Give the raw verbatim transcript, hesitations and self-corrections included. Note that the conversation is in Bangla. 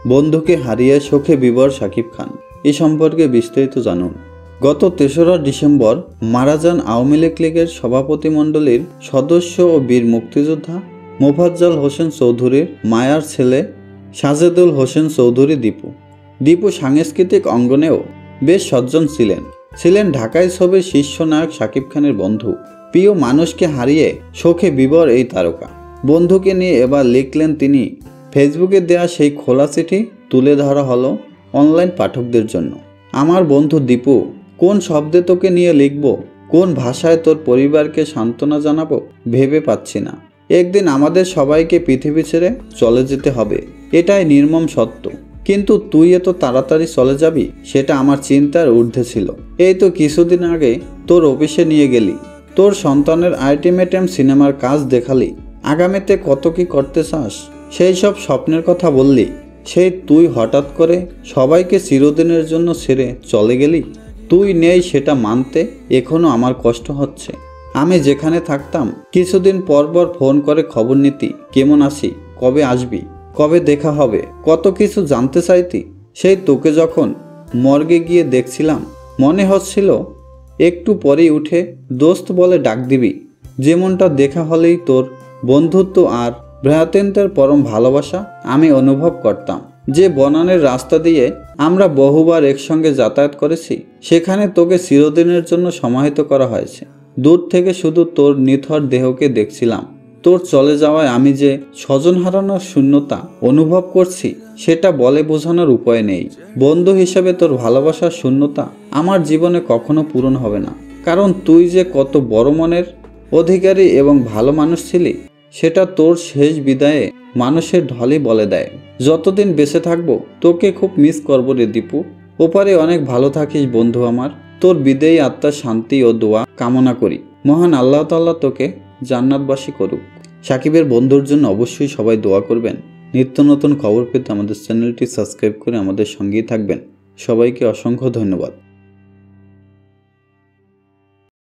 বন্ধুকে হারিয়ে শোকে বিভোর শাকিব খান। এ সম্পর্কে বিস্তারিত জানুন। গত তেসরা ডিসেম্বর মারা যান আওয়ামী লীগের সভাপতিমণ্ডলীর সদস্য ও বীর মুক্তিযোদ্ধা মোফাজ্জল হোসেন চৌধুরীর মায়ার ছেলে সাজেদুল হোসেন চৌধুরী দীপু। দীপু সাংস্কৃতিক অঙ্গনেও বেশ সজ্জন ছিলেন। ছিলেন ঢাকায় ছবির শীর্ষ নায়ক শাকিব খানের বন্ধু। প্রিয় মানুষকে হারিয়ে শোকে বিভোর এই তারকা। বন্ধুকে নিয়ে এবার লিখলেন তিনি। ফেসবুকে দেয়া সেই খোলা চিঠি তুলে ধরা হলো অনলাইন পাঠকদের জন্য। আমার বন্ধু দীপু, কোন শব্দে তোকে নিয়ে লিখব, কোন ভাষায় তোর পরিবারকে সান্ত্বনা জানাবো ভেবে পাচ্ছি না। একদিন আমাদের সবাইকে পৃথিবী ছেড়ে চলে যেতে হবে, এটাই নির্মম সত্য। কিন্তু তুই এত তাড়াতাড়ি চলে যাবি সেটা আমার চিন্তার ঊর্ধ্বে ছিল। এই তো কিছুদিন আগে তোর অফিসে নিয়ে গেলি, তোর সন্তানের আল্টিমেটাম সিনেমার কাজ দেখালি, আগামীতে কত কি করতে চাস সেই সব স্বপ্নের কথা বললি। সেই তুই হঠাৎ করে সবাইকে চিরদিনের জন্য ছেড়ে চলে গেলি। তুই নেই সেটা মানতে এখনো আমার কষ্ট হচ্ছে। আমি যেখানে থাকতাম কিছুদিন পর পর ফোন করে খবর নিতি, কেমন আছি, কবে আসবি, কবে দেখা হবে, কত কিছু জানতে চাইতি। সেই তোকে যখন মর্গে গিয়ে দেখছিলাম মনে হচ্ছিল একটু পরেই উঠে দোস্ত বলে ডাক দিবি। যেমনটা দেখা হলেই তোর বন্ধুত্ব আর ভ্রাতেন্দ্রের পরম ভালোবাসা আমি অনুভব করতাম। যে বনানের রাস্তা দিয়ে আমরা বহুবার একসঙ্গে যাতায়াত করেছি সেখানে তোকে চিরদিনের জন্য সমাহিত করা হয়েছে। দূর থেকে শুধু তোর নিথর দেহকে দেখছিলাম। তোর চলে যাওয়ায় আমি যে স্বজন হারানোর শূন্যতা অনুভব করছি সেটা বলে বোঝানোর উপায় নেই। বন্ধু হিসেবে তোর ভালোবাসার শূন্যতা আমার জীবনে কখনো পূরণ হবে না। কারণ তুই যে কত বড় মনের অধিকারী এবং ভালো মানুষ ছিলি সেটা তোর শেষ বিদায়ে মানুষের ঢলই বলে দেয়। যতদিন বেঁচে থাকবো তোকে খুব মিস করবো রে দীপু। ওপারে অনেক ভালো থাকিস বন্ধু আমার। তোর বিদায়ী আত্মার শান্তি ও দোয়া কামনা করি। মহান আল্লাহ তাআলা তোকে জান্নাতবাসী করুক। সাকিবের বন্ধুর জন্য অবশ্যই সবাই দোয়া করবেন। নিত্য নতুন খবর পেতে আমাদের চ্যানেলটি সাবস্ক্রাইব করে আমাদের সঙ্গেই থাকবেন। সবাইকে অসংখ্য ধন্যবাদ।